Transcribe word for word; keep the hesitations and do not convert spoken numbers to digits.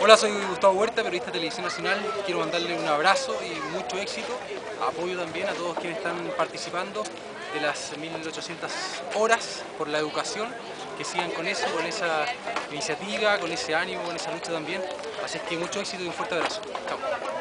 Hola, soy Gustavo Huerta, periodista de Televisión Nacional. Quiero mandarle un abrazo y mucho éxito. Apoyo también a todos quienes están participando de las mil ochocientas horas por la educación. Que sigan con eso, con esa iniciativa, con ese ánimo, con esa lucha también. Así es que mucho éxito y un fuerte abrazo. Chao.